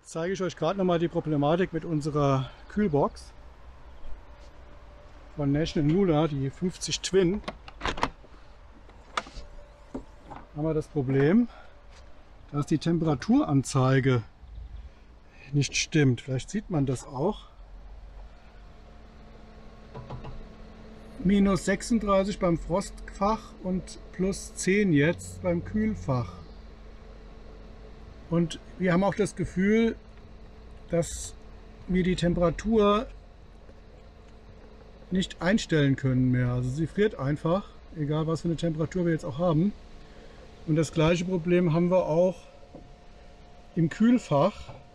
Jetzt zeige ich euch gerade noch mal die Problematik mit unserer Kühlbox von National Moolah, die 50 Twin. Haben wir das Problem, dass die Temperaturanzeige nicht stimmt. Vielleicht sieht man das auch. Minus 36 beim Frostfach und plus 10 jetzt beim Kühlfach. Und wir haben auch das Gefühl, dass wir die Temperatur nicht einstellen können mehr. Also sie friert einfach, egal was für eine Temperatur wir jetzt auch haben. Und das gleiche Problem haben wir auch im Kühlfach.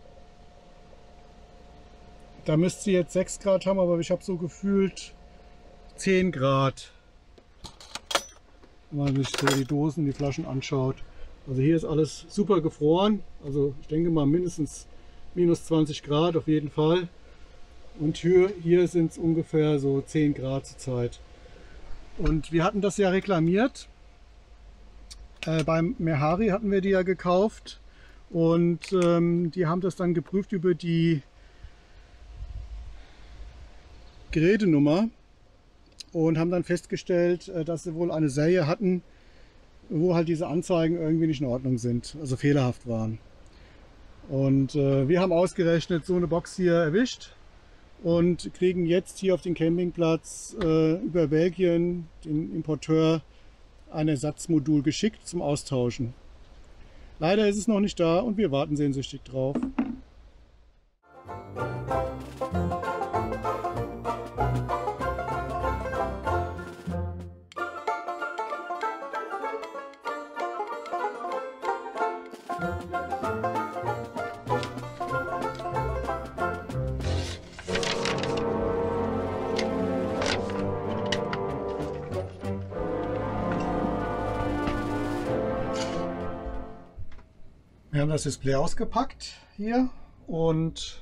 Da müsste sie jetzt 6 Grad haben, aber ich habe so gefühlt 10 Grad. Wenn man sich so die Dosen, die Flaschen anschaut. Also hier ist alles super gefroren. Also ich denke mal mindestens minus 20 Grad auf jeden Fall. Und hier sind es ungefähr so 10 Grad zur Zeit. Und wir hatten das ja reklamiert. Beim Mehari hatten wir die ja gekauft. Und die haben das dann geprüft über die Gerätenummer. Und haben dann festgestellt, dass sie wohl eine Serie hatten, wo halt diese Anzeigen irgendwie nicht in Ordnung sind, also fehlerhaft waren. Und wir haben ausgerechnet so eine Box hier erwischt und kriegen jetzt hier auf den Campingplatz über Belgien, den Importeur, ein Ersatzmodul geschickt zum Austauschen. Leider ist es noch nicht da und wir warten sehnsüchtig drauf. Wir haben das Display ausgepackt hier und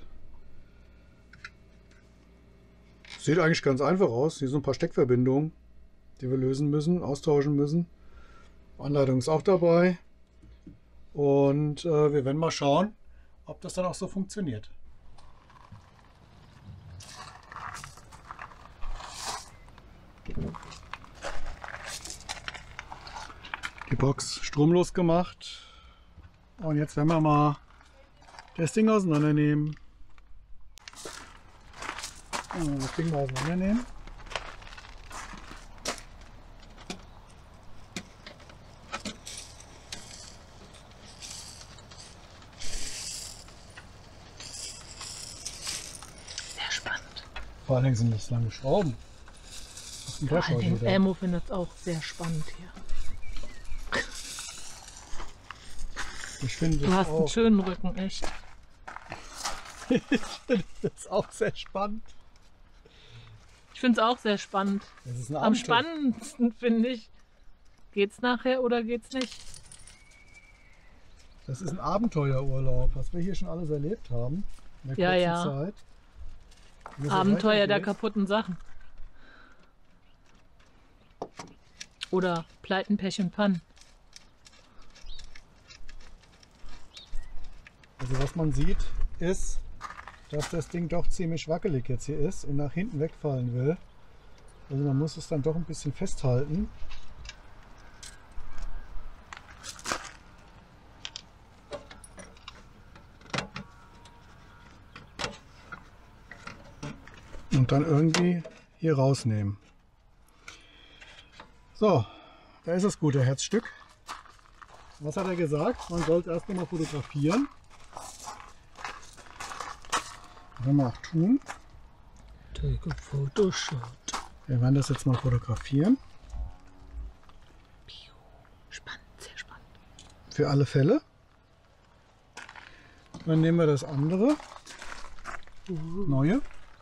sieht eigentlich ganz einfach aus. Hier sind ein paar Steckverbindungen, die wir lösen müssen, austauschen müssen. Anleitung ist auch dabei und wir werden mal schauen, ob das dann auch so funktioniert. Die Box stromlos gemacht. Und jetzt werden wir mal das Ding auseinandernehmen. Das Ding mal auseinandernehmen. Sehr spannend. Vor allen Dingen sind das lange Schrauben. Vor allen Dingen Elmo findet es auch sehr spannend hier. Ich finde du hast einen schönen Rücken, echt. Ich finde das auch sehr spannend. Ich finde es auch sehr spannend. Das ist am spannendsten finde ich, geht's nachher oder geht's nicht? Das ist ein Abenteuerurlaub, was wir hier schon alles erlebt haben. In der kurzen Zeit. Abenteuer der kaputten Sachen. Oder Pleiten, Pech und Pannen. Also was man sieht, ist, dass das Ding doch ziemlich wackelig jetzt hier ist und nach hinten wegfallen will. Also man muss es dann doch ein bisschen festhalten. Und dann irgendwie hier rausnehmen. So, da ist das gute Herzstück. Was hat er gesagt? Man sollte erst noch mal fotografieren. Werden wir auch tun. Take a Photoshot. Wir werden das jetzt mal fotografieren. Spannend, sehr spannend. Für alle Fälle. Dann nehmen wir das andere. Neue.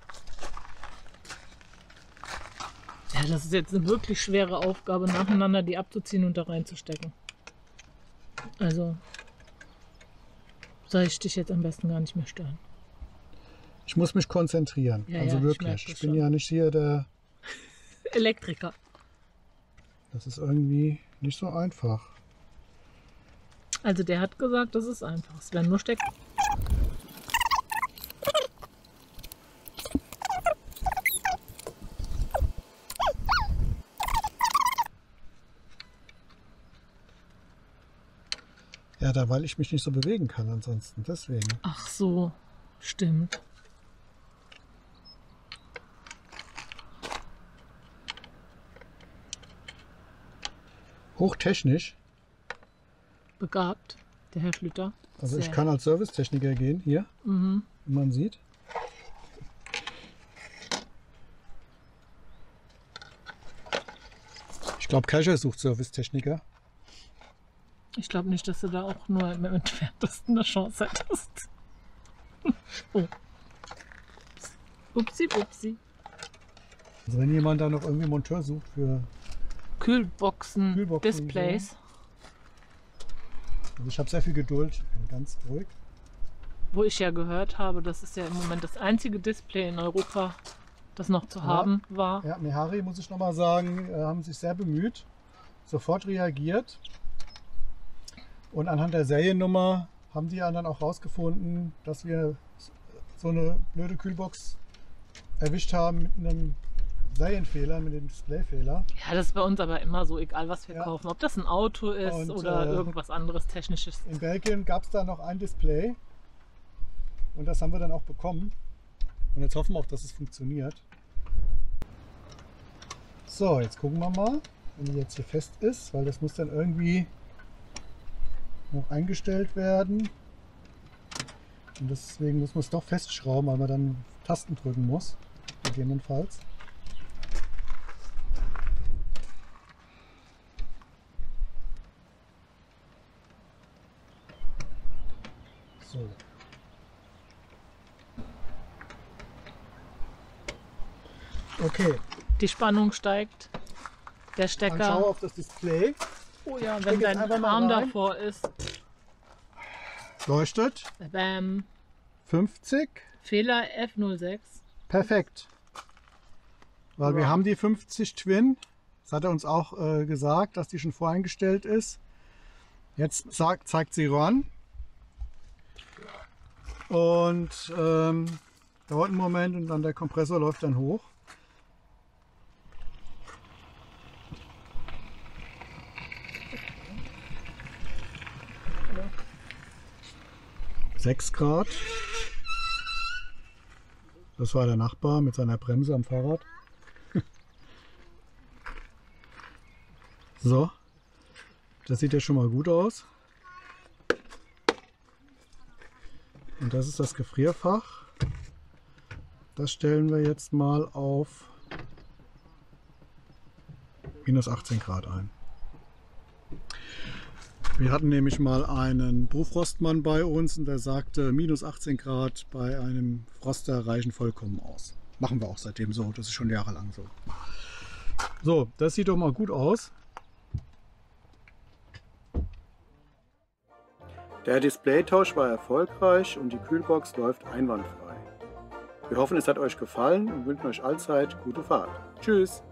Ja, das ist jetzt eine wirklich schwere Aufgabe, nacheinander die abzuziehen und da reinzustecken. Also soll ich dich jetzt am besten gar nicht mehr stören. Ich muss mich konzentrieren. Ja, also ja, wirklich. Ich bin ja nicht hier der Elektriker. Das ist irgendwie nicht so einfach. Also der hat gesagt, das ist einfach. Es werden nur Stecker. Ja, da, weil ich mich nicht so bewegen kann ansonsten, deswegen. Ach so, stimmt. Hochtechnisch. Begabt, der Herr Flüter. Also ich Sehr. kann als Servicetechniker gehen, hier, Mhm. wie man sieht. Ich glaube, Kescher sucht Servicetechniker. Ich glaube nicht, dass du da auch nur im entferntesten eine Chance hättest. Oh. Upsi, upsi. Also wenn jemand da noch irgendwie Monteur sucht für... Kühlboxen, Kühlboxen, Displays. Also ich habe sehr viel Geduld, ich bin ganz ruhig. Wo ich ja gehört habe, das ist ja im Moment das einzige Display in Europa, das noch zu haben war. Ja, Mehari, muss ich nochmal sagen, haben sich sehr bemüht, sofort reagiert. Und anhand der Seriennummer haben die dann auch rausgefunden, dass wir so eine blöde Kühlbox erwischt haben mit einem Serienfehler, mit dem Displayfehler. Ja, das ist bei uns aber immer so, egal was wir Ja. kaufen. Ob das ein Auto ist Und, oder irgendwas anderes Technisches. In Belgien gab es da noch ein Display und das haben wir dann auch bekommen. Und jetzt hoffen wir auch, dass es funktioniert. So, jetzt gucken wir mal, wenn die jetzt hier fest ist, weil das muss dann irgendwie noch eingestellt werden. Und deswegen muss man es doch festschrauben, weil man dann Tasten drücken muss, gegebenenfalls. So. Okay, Die Spannung steigt. Der dann schau Stecker. auf das Display. Oh ja, steck wenn jetzt dein einfach mal Arm rein. davor ist. Leuchtet. Bam. 50. Fehler F06. Perfekt. Weil wir Ja. haben die 50 Twin. Das hat er uns auch gesagt, dass die schon voreingestellt ist. Jetzt zeigt sie Run. Und dauert einen Moment und dann der Kompressor läuft dann hoch. Sechs Grad. Das war der Nachbar mit seiner Bremse am Fahrrad. So, das sieht ja schon mal gut aus. Und das ist das Gefrierfach. Das stellen wir jetzt mal auf minus 18 Grad ein. Wir hatten nämlich mal einen Bofrostmann bei uns und der sagte, minus 18 Grad bei einem Froster reichen vollkommen aus. Machen wir auch seitdem so, das ist schon jahrelang so. So, das sieht doch mal gut aus. Der Displaytausch war erfolgreich und die Kühlbox läuft einwandfrei. Wir hoffen, es hat euch gefallen und wünschen euch allzeit gute Fahrt. Tschüss!